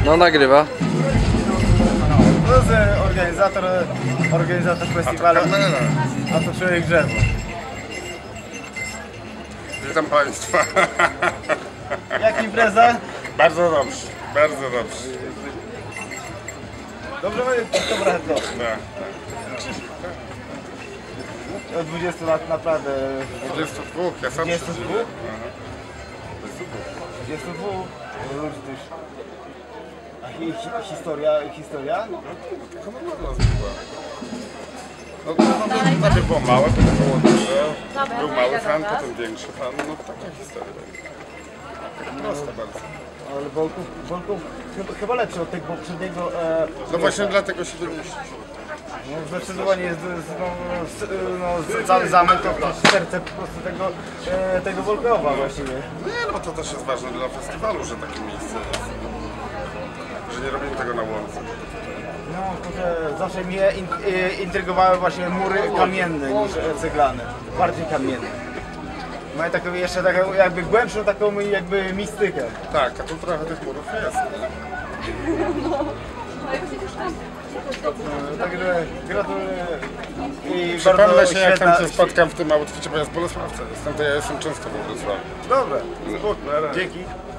No nagrywa. To jest organizator festiwalu, a to człowiek drzewo. Witam Państwa. Jak impreza? Bardzo dobrze, bardzo dobrze. Dobrze, dobra to. Tak. Od 20 lat naprawdę. 22, ja sam 22? przeżyłem. 22? Różnych. A historia? Tylko normalna zwykła. No najpierw było małe, potem było duże. Był mały fan, potem większy fan. No taka historia. Tak prosta bardzo. Ale Bolków chyba lepszy od tego poprzedniego. No właśnie dlatego się dowiedzieliśmy. No zdecydowanie jest cały zamek to serce po prostu tego Wolkowa właściwie. Nie, no to też jest ważne dla festiwalu, że takie miejsce jest. Że nie robimy tego na łące. No, to zawsze mnie intrygowały właśnie mury kamienne niż ceglane. Bardziej kamienne. Mają taką jeszcze taką jakby głębszą taką jakby mistykę. Tak, a tu trochę tych murów jest. Także gratuluję. I Przypomnę się, jak tam świetna- się spotkam w tym outficie, bo ja z Bolesławca jestem, to ja jestem często we Wrocławiu. Dobra, spoko, dzięki.